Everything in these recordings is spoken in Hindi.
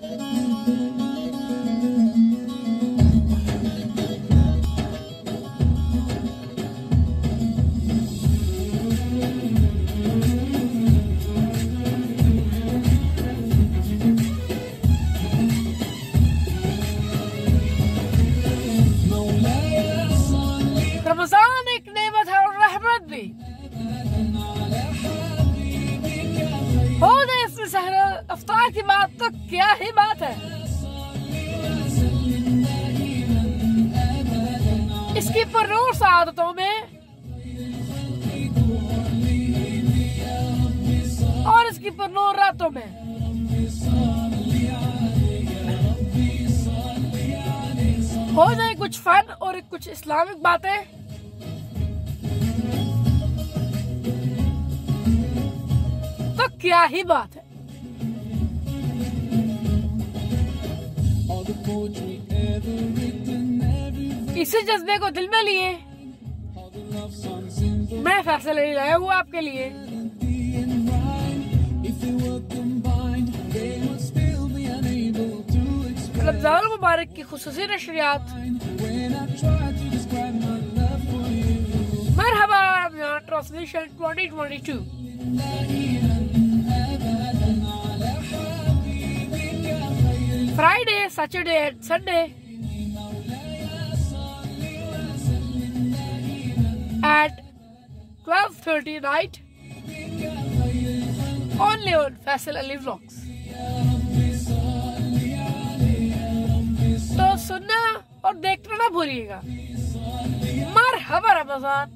रमजान एक नेमत है और रहमत भी। हो जाए इसमें सहरा अफ्तार की बात तो क्या ही बात है। इसकी पुरनूर सादतों में और इसकी पुरनूर रातों में हो जाए कुछ फन और कुछ इस्लामिक बातें, तो क्या ही बात है। इसी जज्बे को दिल में लिए मैं फैसल अली लाया हूँ आपके लिए। रमजान मुबारक की खुसूसी नशरियात मरहबा Ramzan translation 2022। Friday, Saturday and Sunday at 12:30 night only on Faisal Ali Vlogs। तो सुनना और देखना ना भूलिएगा। मरहबा Ramzan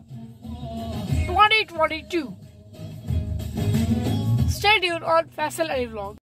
2022। Stay tuned on Faisal Ali Vlogs।